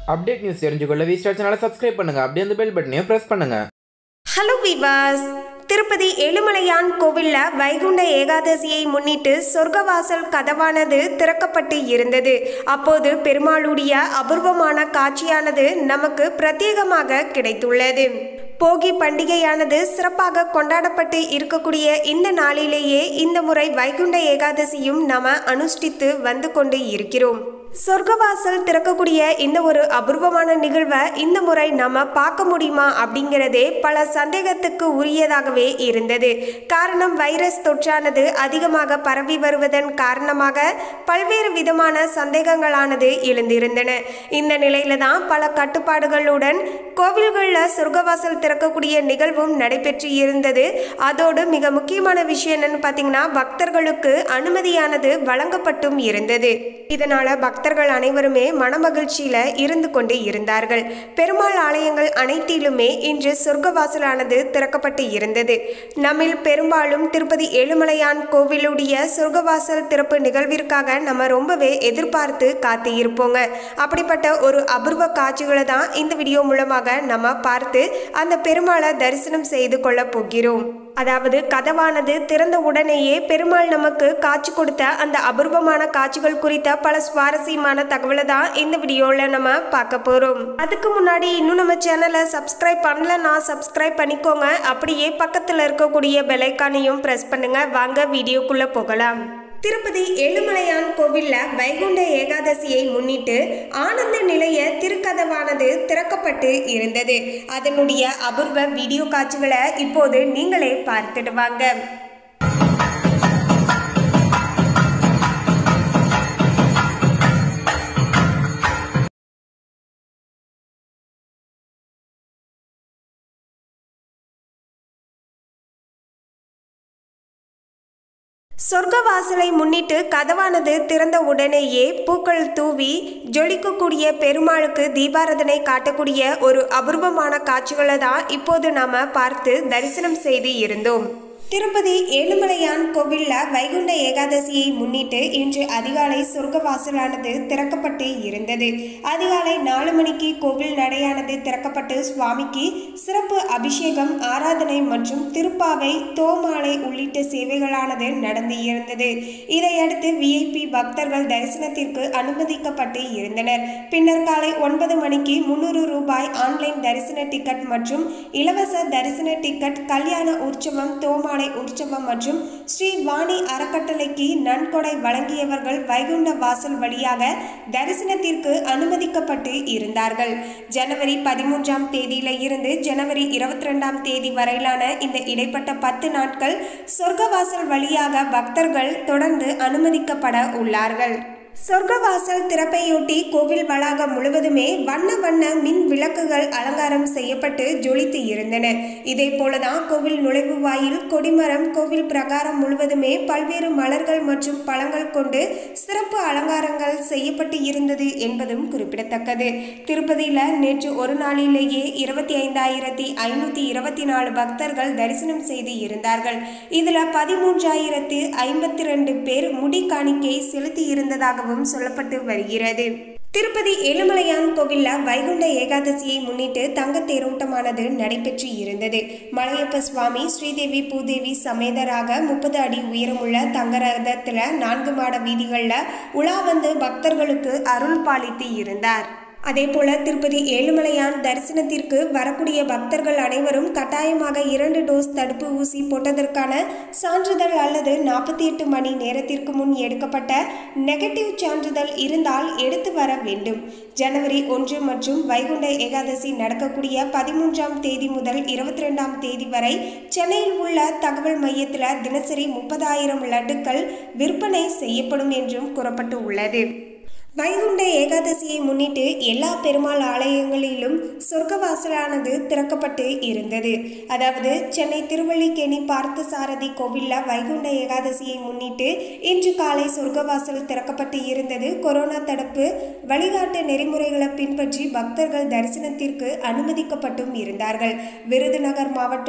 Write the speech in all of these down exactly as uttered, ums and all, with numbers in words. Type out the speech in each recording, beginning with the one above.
Update news தெரிஞ்சுக்கொள்ள V star சேனலை subscribe பண்ணுங்க. அப்படியே அந்த பெல் பட்டனையும் பிரஸ் பண்ணுங்க. ஹலோ விவாஸ், திருப்பதி ஏழுமலையான் கோவில்ல வைகுண்ட ஏகாதசியை முன்னிட்டு சொர்க்கவாசல் கதவானது திறக்கப்பட்டு இருந்தது. அப்போது பெருமாளுடைய அபூர்வமான காட்சியானது நமக்கு பிரத்யேகமாக கிடைத்துள்ளது. போகி பண்டிகையானது சிறப்பாக கொண்டாடப்பட்டு இருக்கக்கூடிய இந்த நாளிலேயே இந்த முறை வைகுண்ட ஏகாதசியும் நாம அனுஷ்டித்து வந்து கொண்டு இருக்கிறோம். சொர்க்கவாசல் திறக்கக்கூடிய இந்த ஒரு அபூர்வமான நிகழ்வை இந்த முறை நம்ம பார்க்க முடியுமா அப்படிங்கிறதே பல சந்தேகத்துக்கு உரியதாகவே இருந்தது. காரணம், வைரஸ் தொற்றானது அதிகமாக பரவி வருவதன் காரணமாக பல்வேறு விதமான சந்தேகங்களானது எழுந்திருந்தன. இந்த நிலையில தான் பல கட்டுப்பாடுகளுடன் கோவில்களில் சொர்க்கவாசல் திறக்கக்கூடிய நிகழ்வும் நடைபெற்று இருந்தது. அதோடு மிக முக்கியமான விஷயம் என்னன்னு பார்த்தீங்கன்னா, பக்தர்களுக்கு அனுமதியானது வழங்கப்பட்டும் இருந்தது. இதனால பக்தர்கள் அனைவருமே மனமகிழ்ச்சியில இருந்து கொண்டு இருந்தார்கள். பெருமாள் ஆலயங்கள் அனைத்திலுமே இன்று சொர்க்கவாசலானது திறக்கப்பட்டு இருந்தது. நம்மில் பெரும்பாலும் திருப்பதி ஏழுமலையான் கோவிலுடைய சொர்க்கவாசல் திறப்பு நிகழ்விற்காக நம்ம ரொம்பவே எதிர்பார்த்து காத்து இருப்போங்க. அப்படிப்பட்ட ஒரு அபூர்வ காட்சிகளை தான் இந்த வீடியோ மூலமாக நம்ம பார்த்து அந்த பெருமாளை தரிசனம் செய்து கொள்ள போகிறோம். அதாவது கதவானது திறந்த உடனேயே பெருமாள் நமக்கு காட்சி கொடுத்த அந்த அபூர்வமான காட்சிகள் குறித்த பல சுவாரஸ்யமான தகவலை தான் இந்த வீடியோல நம்ம பார்க்க போறோம். அதுக்கு முன்னாடி இன்னும் நம்ம சேனலை சப்ஸ்கிரைப் பண்ணலன்னா சப்ஸ்கிரைப் பண்ணிக்கோங்க. அப்படியே பக்கத்துல இருக்கக்கூடிய பெல் ஐகானையும் பிரஸ் பண்ணுங்க. வாங்க வீடியோக்குள்ள போகலாம். திருப்பதி ஏழுமலையான் கோவில்ல வைகுண்ட ஏகாதசியை முன்னிட்டு ஆனந்த நிலைய திருக்கதவானது திறக்கப்பட்டு இருந்தது. அதனுடைய அபூர்வ வீடியோ காட்சிகளை இப்போது நீங்களே பார்த்துட்டு வாங்க. சொர்க்கவாசலை முன்னிட்டு கதவானது திறந்த உடனேயே பூக்கள் தூவி ஜொலிக்கக்கூடிய பெருமாளுக்கு தீபாராதனை காட்டக்கூடிய ஒரு அபூர்வமான காட்சிகளை தான் இப்போது நாம பார்த்து தரிசனம் செய்து இருந்தோம். திருப்பதி ஏழுமலையான் கோவில்ல வைகுண்ட ஏகாதசியை முன்னிட்டு இன்று அதிகாலை சொர்க்கவாசலானது திறக்கப்பட்டு இருந்தது. அதிகாலை நாலு மணிக்கு கோவில் நடையானது திறக்கப்பட்டு சுவாமிக்கு சிறப்பு அபிஷேகம், ஆராதனை மற்றும் திருப்பாவை, தோமாலை உள்ளிட்ட சேவைகளானது நடந்து இருந்தது. இதையடுத்து விஐபி பக்தர்கள் தரிசனத்திற்கு அனுமதிக்கப்பட்டு இருந்தனர். பின்னர் காலை ஒன்பது மணிக்கு முன்னூறு ரூபாய் ஆன்லைன் தரிசன டிக்கெட் மற்றும் இலவச தரிசன டிக்கெட், கல்யாண உற்சவம், தோமாலை உற்சவம் மற்றும் ஸ்ரீ வாணி அறக்கட்டளைக்கு நன்கொடை வழங்கியவர்கள் வைகுண்ட வாசல் வழியாக தரிசனத்திற்கு அனுமதிக்கப்பட்டு இருந்தார்கள். ஜனவரி பதிமூன்றாம் தேதியில இருந்து ஜனவரி இருபத்தி ரெண்டாம் தேதி வரையிலான இந்த இடைப்பட்ட பத்து நாட்கள் சொர்க்கவாசல் வழியாக பக்தர்கள் தொடர்ந்து அனுமதிக்கப்பட உள்ளார்கள். சொர்க்கவாசல் திறப்பையொட்டி கோவில் வளாகம் முழுவதுமே வண்ண வண்ண மின் விளக்குகள் அலங்காரம் செய்யப்பட்டு ஜொலித்து இருந்தன. இதே போலதான் கோவில் நுழைவு வாயில், கொடிமரம், கோவில் பிரகாரம் முழுவதுமே பல்வேறு மலர்கள் மற்றும் பழங்கள் கொண்டு சிறப்பு அலங்காரங்கள் செய்யப்பட்டு இருந்தது என்பதும் குறிப்பிடத்தக்கது. திருப்பதியில நேற்று ஒரு நாளிலேயே இருபத்தி ஐந்தாயிரத்தி ஐநூத்தி இருபத்தி நாலு பக்தர்கள் தரிசனம் செய்து இருந்தார்கள். இதுல பதிமூன்றாயிரத்து ஐம்பத்தி ரெண்டு பேர் முடி காணிக்கை செலுத்தி இருந்ததாக சொல்லப்பட்டு வருகிறது. திருப்பதி ஏழுமலையான் கோவில்ல வைகுண்ட ஏகாதசியை முன்னிட்டு தங்க தேரோட்டமானது நடைபெற்று இருந்தது. மலையப்ப சுவாமி ஸ்ரீதேவி பூதேவி சமேதராக முப்பது அடி உயரமுள்ள தங்க ரதத்துல நான்கு மாட வீதிகள்ல உலா வந்து பக்தர்களுக்கு அருள் பாலித்து இருந்தார். அதே போல திருப்பதி ஏழுமலையான் தரிசனத்திற்கு வரக்கூடிய பக்தர்கள் அனைவரும் கட்டாயமாக இரண்டு டோஸ் தடுப்பு ஊசி போட்டதற்கான சான்றிதழ் அல்லது நாற்பத்தி எட்டு மணி நேரத்திற்கு முன் எடுக்கப்பட்ட நெகட்டிவ் சான்றிதழ் இருந்தால் எடுத்து வர வேண்டும். ஜனவரி ஒன்று மற்றும் வைகுண்ட ஏகாதசி நடக்கக்கூடிய பதிமூன்றாம் தேதி முதல் இருபத்தி ரெண்டாம் தேதி வரை சென்னையில் உள்ள தகவல் மையத்தில் தினசரி முப்பதாயிரம் லட்டுக்கள் விற்பனை செய்யப்படும் என்றும் கூறப்பட்டு உள்ளது. வைகுண்ட ஏகாதசியை முன்னிட்டு எல்லா பெருமாள் ஆலயங்களிலும் சொர்க்கவாசலானது திறக்கப்பட்டு இருந்தது. அதாவது சென்னை திருவல்லிக்கேணி பார்த்தசாரதி கோவில்ல வைகுண்ட ஏகாதசியை முன்னிட்டு இன்று காலை சொர்க்கவாசல் திறக்கப்பட்டு இருந்தது. கொரோனா தடுப்பு வழிகாட்டு நெறிமுறைகளை பின்பற்றி பக்தர்கள் தரிசனத்திற்கு அனுமதிக்கப்பட்டும் இருந்தார்கள். விருதுநகர் மாவட்டம்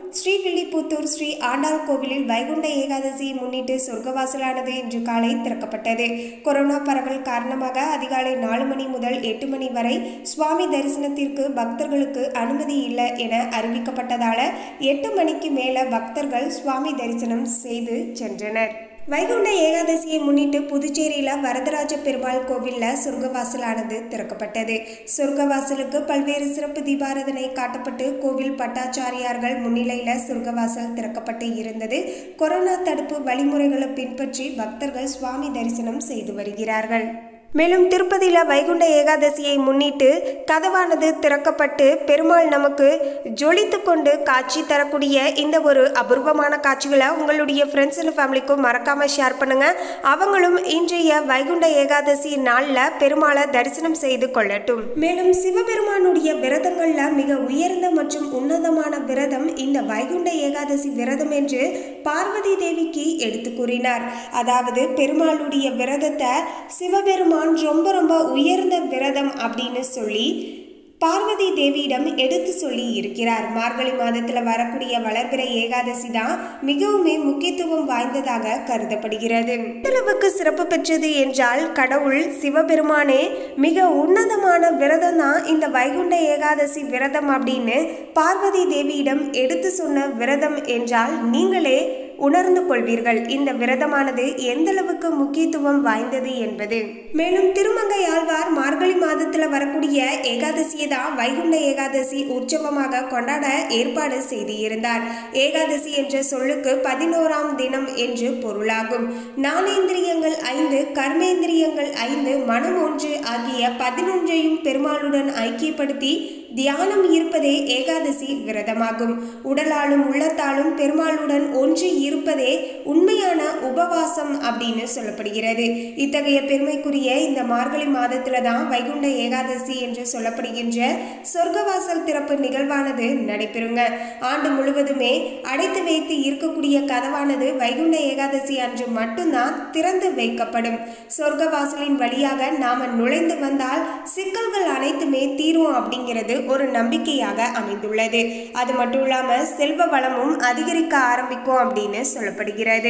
ஸ்ரீவில்லிபுத்தூர் ஸ்ரீ ஆண்டாள் கோவிலில் வைகுண்ட ஏகாதசியை முன்னிட்டு சொர்க்கவாசலானது இன்று காலை திறக்கப்பட்டது. கொரோனா பரவல் காரணமாக அதிகாலை நாலு மணி முதல் எட்டு மணி வரை சுவாமி தரிசனத்திற்கு பக்தர்களுக்கு அனுமதி இல்லை என அறிவிக்கப்பட்டதால எட்டு மணிக்கு மேல பக்தர்கள் சுவாமி தரிசனம் செய்து சென்றனர். வைகுண்ட ஏகாதசியை முன்னிட்டு புதுச்சேரியில் வரதராஜ பெருமாள் கோவிலில் சொர்க்கவாசலானது திறக்கப்பட்டது. சொர்க்கவாசலுக்கு பல்வேறு சிறப்பு தீபாராதனை காட்டப்பட்டு கோவில் பட்டாச்சாரியார்கள் முன்னிலையில் சொர்க்கவாசல் திறக்கப்பட்டு இருந்தது. கொரோனா தடுப்பு வழிமுறைகளை பின்பற்றி பக்தர்கள் சுவாமி தரிசனம் செய்து வருகிறார்கள். மேலும் திருப்பதியில் வைகுண்ட ஏகாதசியை முன்னிட்டு கதவானது திறக்கப்பட்டு பெருமாள் நமக்கு ஜொலித்து கொண்டு காட்சி தரக்கூடிய இந்த ஒரு அபூர்வமான காட்சிகளை உங்களுடைய ஃப்ரெண்ட்ஸ் அண்ட் ஃபேமிலிக்கும் மறக்காமல் ஷேர் பண்ணுங்கள். அவங்களும் இன்றைய வைகுண்ட ஏகாதசி நாளில் பெருமாளை தரிசனம் செய்து கொள்ளட்டும். மேலும் சிவபெருமானுடைய விரதங்களில் மிக உயர்ந்த மற்றும் உன்னதமான விரதம் இந்த வைகுண்ட ஏகாதசி விரதம் என்று பார்வதி தேவிக்கு எடுத்து கூறினார். அதாவது பெருமாளுடைய விரதத்தை சிவபெருமான் ரொம்ப ரொம்ப உயர்ந்த விரதம் அப்படின்னு சொல்லி பார்வதி தேவியிடம் எடுத்து சொல்லி இருக்கிறார். மார்கழி மாதத்துல வரக்கூடிய வளர்பிற ஏகாதசி தான் மிகவுமே முக்கியத்துவம் வாய்ந்ததாக கருதப்படுகிறது. அளவுக்கு சிறப்பு பெற்றது என்றால் கடவுள் சிவபெருமானே மிக உன்னதமான விரதம் தான் இந்த வைகுண்ட ஏகாதசி விரதம் அப்படின்னு பார்வதி தேவியிடம் எடுத்து சொன்ன விரதம் என்றால் நீங்களே உணர்ந்து கொள்வீர்கள் இந்த விரதமானது எந்த அளவுக்கு முக்கியத்துவம் வாய்ந்தது என்பது. மேலும் திருமங்கை ஆழ்வார் மார்கழி மாதத்துல வரக்கூடிய ஏகாதசியை தான் வைகுண்ட ஏகாதசி உற்சவமாக கொண்டாட ஏற்பாடு செய்து இருந்தார். ஏகாதசி என்ற சொல்லுக்கு பதினோராம் தினம் என்று பொருளாகும். ஞானேந்திரியங்கள் ஐந்து, கர்மேந்திரியங்கள் ஐந்து, மனம் ஒன்று ஆகிய பதினொன்றையும் பெருமாளுடன் ஐக்கியப்படுத்தி தியானம் இருப்பதே ஏகாதசி விரதமாகும். உடலாலும் உள்ளத்தாலும் பெருமாளுடன் ஒன்று இருப்பதே உண்மையான உபவாசம் அப்படின்னு சொல்லப்படுகிறது. இத்தகைய பெருமைக்குரிய இந்த மார்கழி மாதத்துல தான் வைகுண்ட ஏகாதசி என்று சொல்லப்படுகின்ற சொர்க்கவாசல் திறப்பு நிகழ்வானது நடைபெறுங்க. ஆண்டு முழுவதுமே அடைத்து வைத்து இருக்கக்கூடிய கதவானது வைகுண்ட ஏகாதசி அன்று மட்டும்தான் திறந்து வைக்கப்படும். சொர்க்கவாசலின் வழியாக நாம நுழைந்து வந்தால் சிக்கல்கள் அனைத்துமே தீரும் அப்படிங்கிறது ஒரு நம்பிக்கையாக அமைந்துள்ளது. அது மட்டும் இல்லாம செல்வ வளமும் அதிகரிக்க ஆரம்பிக்கும் அப்படின்னு சொல்லப்படுகிறது.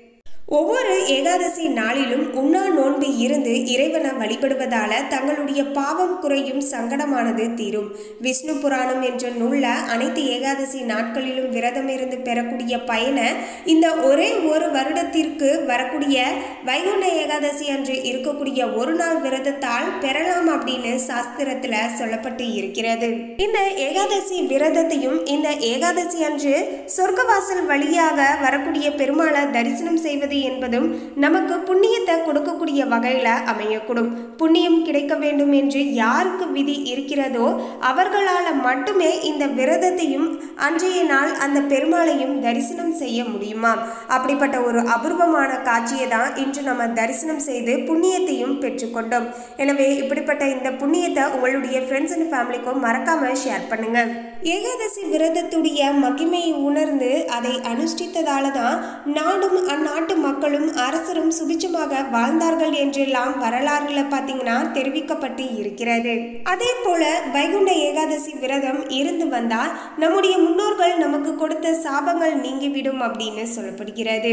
ஒவ்வொரு ஏகாதசி நாளிலும் உண்ணா நோன்பு இருந்து இறைவனை வழிபடுவதால தங்களுடைய பாவம் குறையும், சங்கடமானது தீரும். விஷ்ணு புராணம் என்ற நூல்ல அனைத்து ஏகாதசி நாட்களிலும் விரதம் இருந்து பெறக்கூடிய பயனை இந்த ஒரே ஒரு வருடத்திற்கு வரக்கூடிய வைகுண்ட ஏகாதசி அன்று இருக்கக்கூடிய ஒரு நாள் விரதத்தால் பெறலாம் அப்படின்னு சாஸ்திரத்துல சொல்லப்பட்டு இருக்கிறது. இந்த ஏகாதசி விரதத்தையும் இந்த ஏகாதசி அன்று சொர்க்கவாசல் வழியாக வரக்கூடிய பெருமாளை தரிசனம் செய்வது என்பதும் நமக்கு புண்ணியத்தை கொடுக்கக்கூடிய வகையில அமையக்கூடும். புண்ணியம் கிடைக்க வேண்டும் என்று யாருக்கு விதி இருக்கிறதோ அவர்களால் மட்டுமே இந்த விரதத்தையும் அன்றைய நாள் அந்த பெருமாளையும் தரிசனம் செய்ய முடியுமா. அப்படிப்பட்ட ஒரு அபூர்வமான காட்சியை தான் இன்று நம்ம தரிசனம் செய்து புண்ணியத்தையும் பெற்றுக்கொண்டோம். எனவே இப்படிப்பட்ட இந்த புண்ணியத்தை உங்களுடைய ஃப்ரெண்ட்ஸ் அண்ட் ஃபேமிலிக்கும் மறக்காம ஷேர் பண்ணுங்க. ஏகாதசி விரதத்துடைய மகிமையை உணர்ந்து அதை அனுஷ்டித்ததால தான் நாடும் அந்நாட்டு மக்களும் அரசரும் சுபிட்சமாக வாழ்ந்தார்கள் என்றெல்லாம் வரலாறுல பார்த்தீங்கன்னா தெரிவிக்கப்பட்டு இருக்கிறது. அதே போல வைகுண்ட ஏகாதசி விரதம் இருந்து வந்தால் நம்முடைய முன்னோர்கள் நமக்கு கொடுத்த சாபங்கள் நீங்கிவிடும் அப்படின்னு சொல்லப்படுகிறது.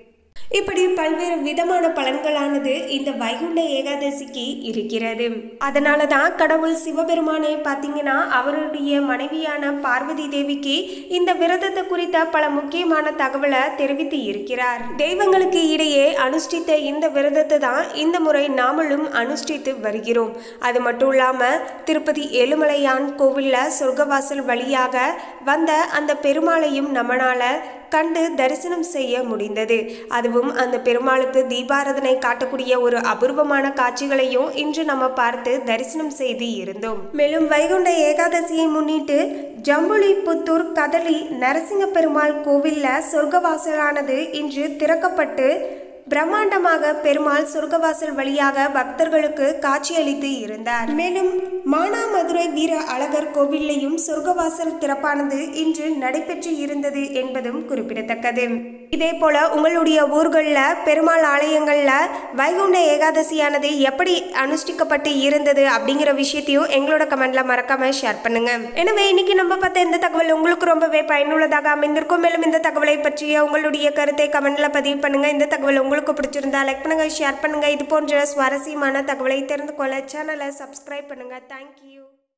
இப்படி பல்வேறு விதமான பலன்களானது இந்த வைகுண்ட ஏகாதசிக்கு இருக்கிறது. அதனால தான் கடவுள் சிவபெருமானை பார்த்தீங்கன்னா அவருடைய மனைவியான பார்வதி தேவிக்கு இந்த விரதத்தை குறித்த பல முக்கியமான தகவலை தெரிவித்து இருக்கிறார். தெய்வங்களுக்கு இடையே அனுஷ்டித்த இந்த விரதத்தை தான் இந்த முறை நாமளும் அனுஷ்டித்து வருகிறோம். அது மட்டும் இல்லாம திருப்பதி ஏழுமலையான் கோவில்ல சொர்க்கவாசல் வழியாக வந்த அந்த பெருமாளையும் நம்மளால கண்டு தரிசனம் செய்ய முடிந்தது. அதுவும் அந்த பெருமாளுக்கு தீபாராதனை காட்டக்கூடிய ஒரு அபூர்வமான காட்சிகளையும் இன்று நம்ம பார்த்து தரிசனம் செய்து இருந்தோம். மேலும் வைகுண்ட ஏகாதசியை முன்னிட்டு ஜம்புலிபுத்தூர் கதலி நரசிங்க பெருமாள் கோவில்ல சொர்க்கவாசலானது இன்று திறக்கப்பட்டு பிரம்மாண்டமாக பெருமாள் சொர்க்கவாசல் வழியாக பக்தர்களுக்கு காட்சியளித்து இருந்தார். மேலும் மானாமதுரை வீர அழகர் கோவிலையும் சொர்க்கவாசல் திறப்பானது இன்று நடைபெற்று இருந்தது என்பதும் குறிப்பிடத்தக்கது. இதே போல உங்களுடைய ஊர்களில் பெருமாள் ஆலயங்களில் வைகுண்ட ஏகாதசியானது எப்படி அனுஷ்டிக்கப்பட்டு இருந்தது அப்படிங்கிற விஷயத்தையும் எங்களோட கமெண்ட்ல மறக்காம ஷேர் பண்ணுங்க. எனவே இன்னைக்கு நம்ம பார்த்த இந்த தகவல் உங்களுக்கு ரொம்பவே பயனுள்ளதாக அமைந்திருக்கும். மேலும் இந்த தகவலை பற்றிய உங்களுடைய கருத்தை கமெண்ட்ல பதிவு பண்ணுங்க. இந்த தகவல் உங்களுக்கு பிடிச்சிருந்தா லைக் பண்ணுங்க, ஷேர் பண்ணுங்க. இது போன்ற சுவாரஸ்யமான தகவலை தெரிந்து கொள்ள சேனலை சப்ஸ்கிரைப் பண்ணுங்க. தேங்க்யூ.